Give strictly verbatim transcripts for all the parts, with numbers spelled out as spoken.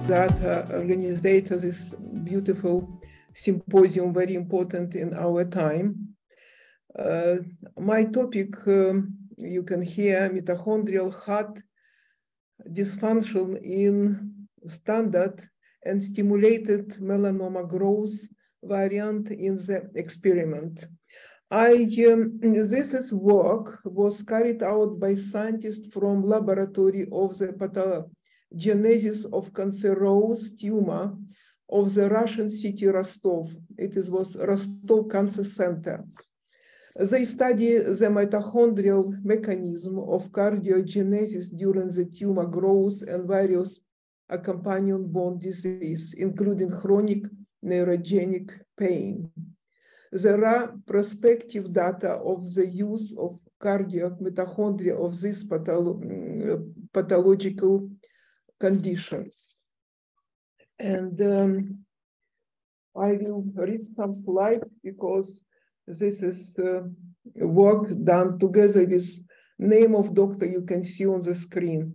that uh, organized this beautiful symposium, very important in our time. Uh, my topic, um, you can hear mitochondrial heart dysfunction in standard and stimulated melanoma growth variant in the experiment. I, um, this is work was carried out by scientists from laboratory of the pathogenesis of cancerous tumor of the Russian city Rostov. It is, was Rostov Cancer Center. They study the mitochondrial mechanism of cardiogenesis during the tumor growth and various accompanying bone disease, including chronic neurogenic pain. There are prospective data of the use of cardiac mitochondria of these patholo pathological conditions. And um, I will read some slides because this is uh, work done together with name of doctor you can see on the screen.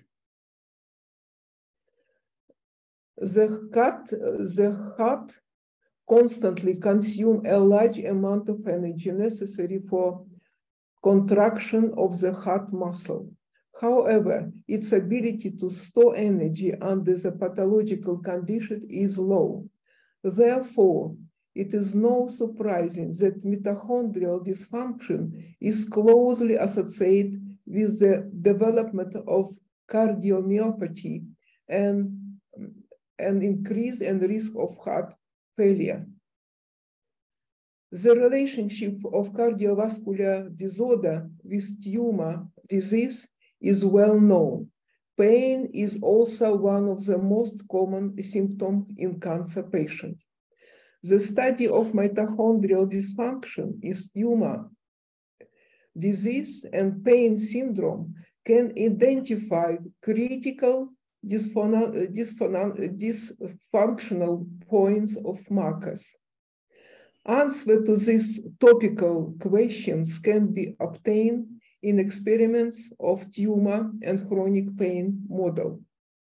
The heart, the heart constantly consume a large amount of energy necessary for contraction of the heart muscle. However, its ability to store energy under the pathological condition is low. Therefore, it is no surprising that mitochondrial dysfunction is closely associated with the development of cardiomyopathy and an increase in risk of heart failure. The relationship of cardiovascular disorder with tumor disease is well known. Pain is also one of the most common symptoms in cancer patients. The study of mitochondrial dysfunction in tumor disease and pain syndrome can identify critical dysfunctional points of markers. Answer to these topical questions can be obtained in experiments of tumor and chronic pain model.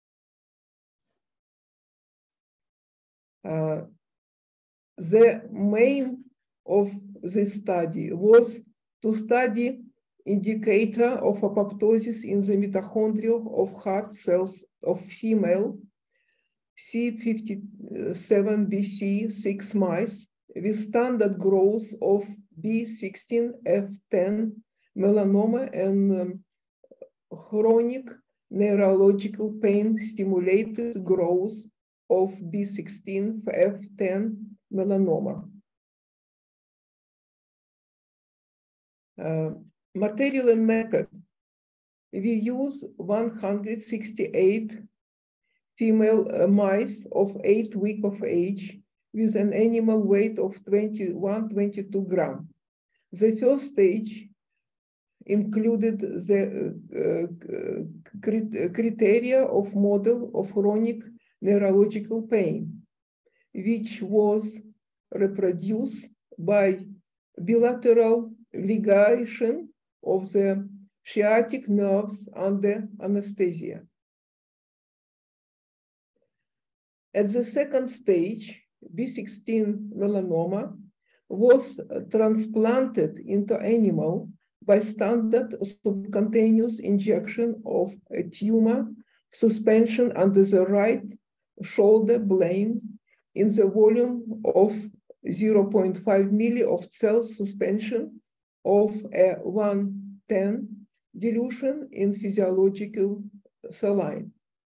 Uh, the aim of this study was to study indicator of apoptosis in the mitochondria of heart cells of female C fifty-seven B C six mice with standard growth of B sixteen F ten melanoma and um, chronic neurological pain stimulated growth of B sixteen F ten melanoma. Uh, material and method. We use one hundred sixty-eight female uh, mice of eight weeks of age with an animal weight of twenty-one to twenty-two grams. The first stage included the uh, uh, criteria of model of chronic neurological pain, which was reproduced by bilateral ligation of the sciatic nerves under anesthesia. At the second stage, B sixteen melanoma was transplanted into animal by standard subcutaneous injection of a tumor suspension under the right shoulder blade in the volume of zero point five milliliters of cell suspension of a one ten dilution in physiological saline.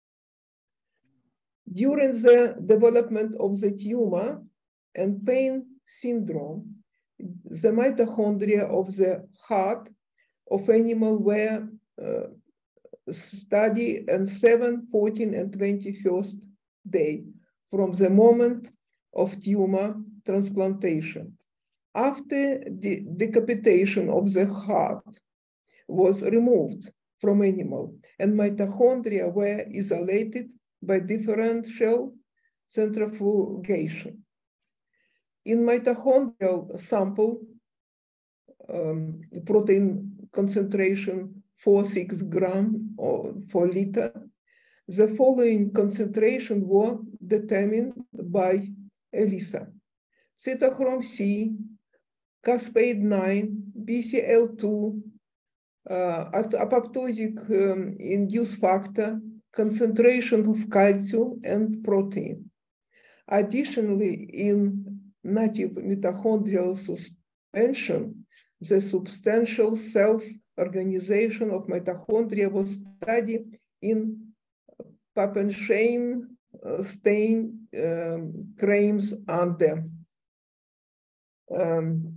During the development of the tumor and pain syndrome, the mitochondria of the heart of animal were uh, studied on seven, fourteen, and twenty-first day from the moment of tumor transplantation. After the decapitation of the heart was removed from animal and mitochondria were isolated by differential centrifugation. In mitochondrial sample, um, protein concentration four to six grams per liter, The following concentration were determined by ELISA: cytochrome C, caspase nine, B C L two, uh, apoptotic um, induced factor, concentration of calcium and protein. Additionally, in native mitochondrial suspension, the substantial self-organization of mitochondria was studied in Papenstein uh, stain um, claims under um,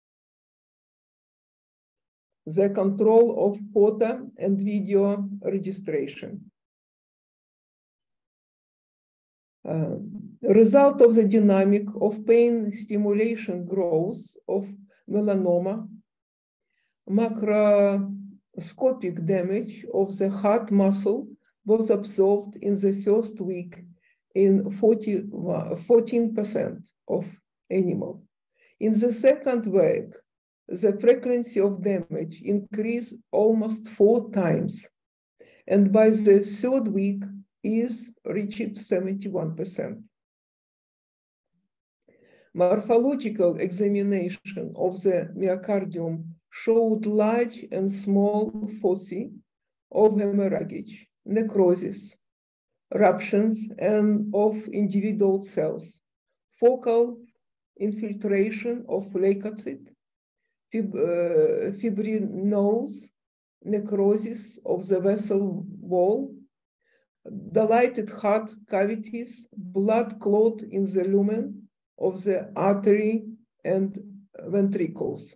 the control of photo and video registration. Uh, result of the dynamic of pain stimulation growth of melanoma, macroscopic damage of the heart muscle was observed in the first week in fourteen percent of animals. In the second week, the frequency of damage increased almost four times, and by the third week is reached seventy-one percent. Morphological examination of the myocardium showed large and small foci of hemorrhage, necrosis, ruptures, and of individual cells, focal infiltration of leukocyte, fib uh, fibrinosis, necrosis of the vessel wall, dilated heart cavities, blood clot in the lumen of the artery and ventricles.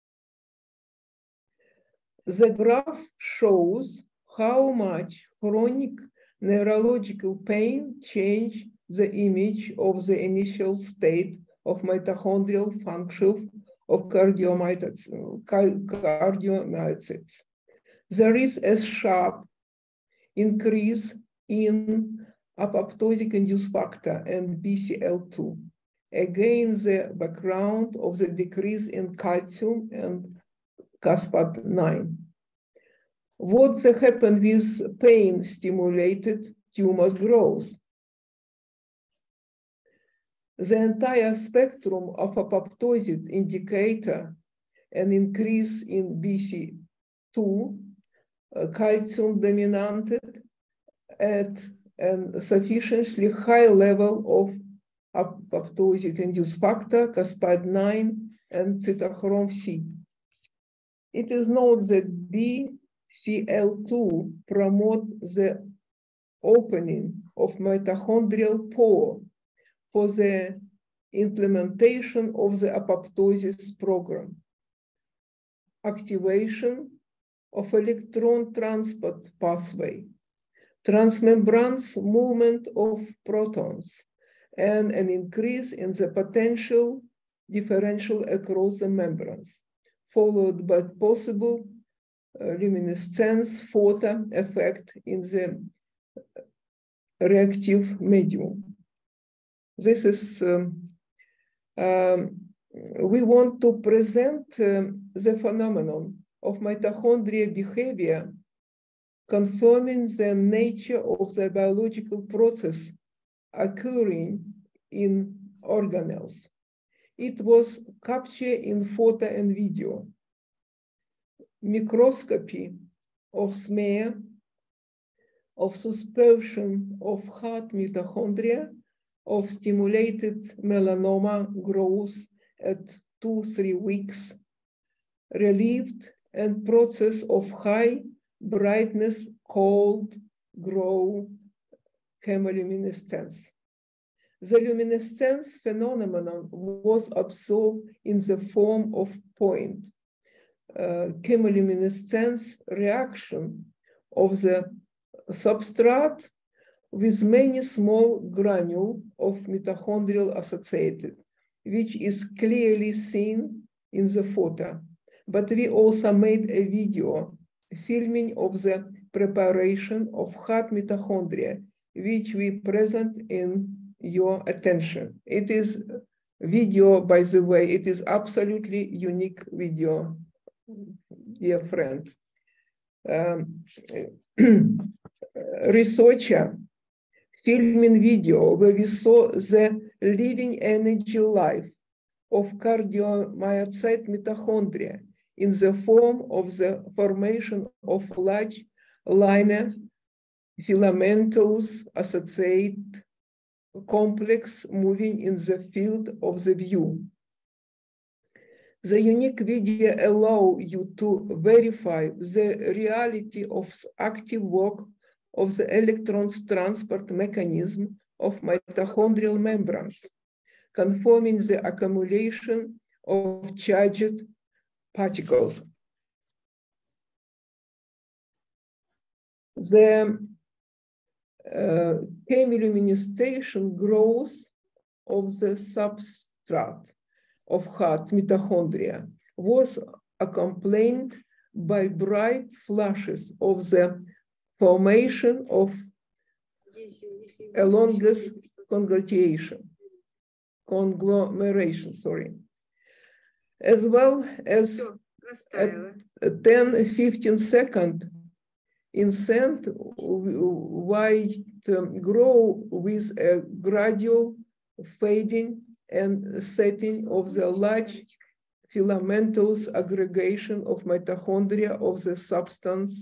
The graph shows how much chronic neurological pain changed the image of the initial state of mitochondrial function of cardiomyocytes. There is a sharp increase in apoptotic induced factor and B C L two, against the background of the decrease in calcium and caspase nine. What happened with pain-stimulated tumor growth? The entire spectrum of apoptosis indicator an increase in B C two, uh, calcium dominated at a sufficiently high level of apoptosis induced factor, caspase nine, and cytochrome C. It is known that B C L two promote the opening of mitochondrial pore for the implementation of the apoptosis program, activation of electron transport pathway, transmembrane movement of protons, and an increase in the potential differential across the membranes, followed by possible uh, luminescence photo effect in the reactive medium. This is, um, um, we want to present um, the phenomenon of mitochondrial behavior, confirming the nature of the biological process occurring in organelles. It was captured in photo and video. Microscopy of smear of suspension of heart mitochondria of stimulated melanoma growth at two, three weeks, relieved and process of high brightness called grow chemoluminescence. The luminescence phenomenon was observed in the form of point uh, chemoluminescence reaction of the substrate with many small granules of mitochondrial associated, which is clearly seen in the photo. But we also made a video filming of the preparation of heart mitochondria, which we present in your attention. It is video, by the way, it is absolutely unique video, dear friend. Um, researcher filming video where we saw the living energy life of cardiomyocyte mitochondria in the form of the formation of large linear filamentous associate complex moving in the field of the view. The unique video allows you to verify the reality of active work of the electrons transport mechanism of mitochondrial membranes, confirming the accumulation of charged particles. The uh, chemiluminescence growth of the substrate of heart mitochondria was accompanied by bright flashes of the formation of elongous conglomeration, conglomeration, sorry, as well as a ten fifteen second instant white um, grow with a gradual fading and setting of the large filamentous aggregation of mitochondria of the substance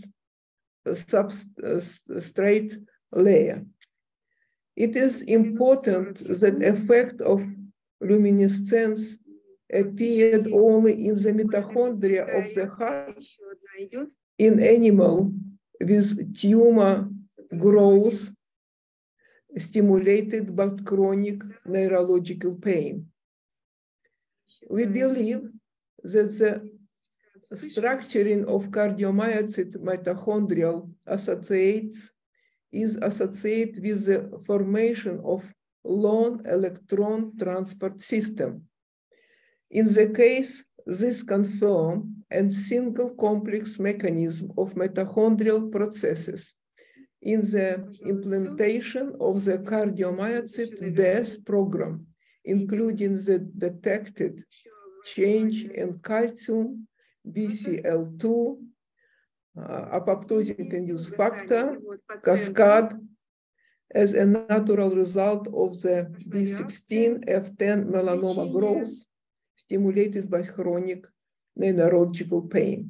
substrate layer. It is important that effect of luminescence appeared only in the mitochondria of the heart in animal with tumor growth stimulated by chronic neurological pain. We believe that the structuring of cardiomyocyte mitochondrial associates is associated with the formation of lone electron transport system. In the case, this confirms a single complex mechanism of mitochondrial processes in the implementation of the cardiomyocyte death program, including the detected change in calcium, B C L two, uh, apoptosis-induced factor, cascade, as a natural result of the B sixteen F ten melanoma growth stimulated by chronic neurological pain.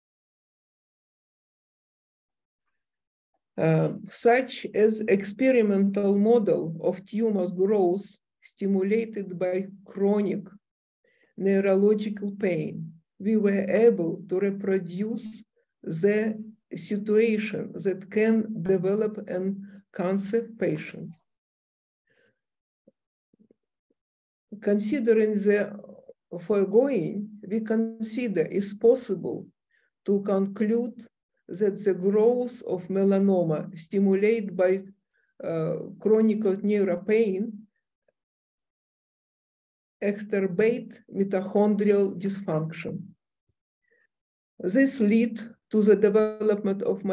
Uh, such as experimental model of tumors growth stimulated by chronic neurological pain, we were able to reproduce the situation that can develop in cancer patients. Considering the foregoing, we consider it's possible to conclude that the growth of melanoma stimulated by uh, chronic neuropain exacerbate mitochondrial dysfunction. This leads to the development of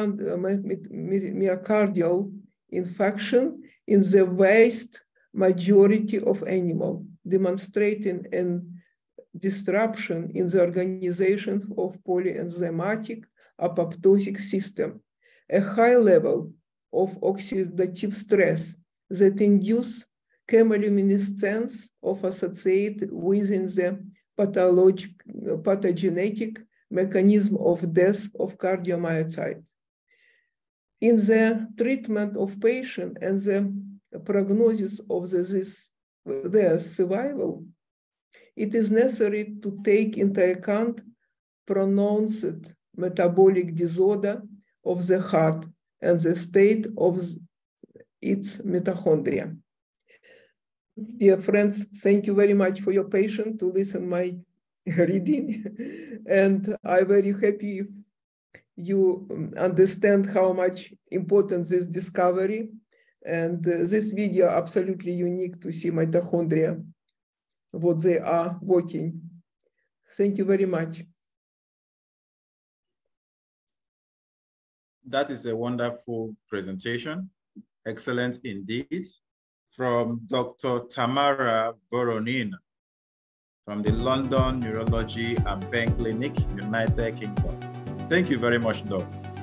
myocardial infarction in the vast majority of animals, demonstrating a disruption in the organization of polyenzymatic apoptotic system, a high level of oxidative stress that induces chemiluminescence of associated within the pathologic, pathogenetic mechanism of death of cardiomyocytes. In the treatment of patients and the prognosis of the, this, their survival, it is necessary to take into account pronounced metabolic disorder of the heart and the state of its mitochondria. Dear friends, thank you very much for your patience to listen my reading. And I'm very happy if you understand how much important this discovery. And uh, this video absolutely unique to see mitochondria, what they are working. Thank you very much. That is a wonderful presentation. Excellent indeed. From Doctor Tamara Voronin from the London Neurology and Pain Clinic, United Kingdom. Thank you very much, Doc.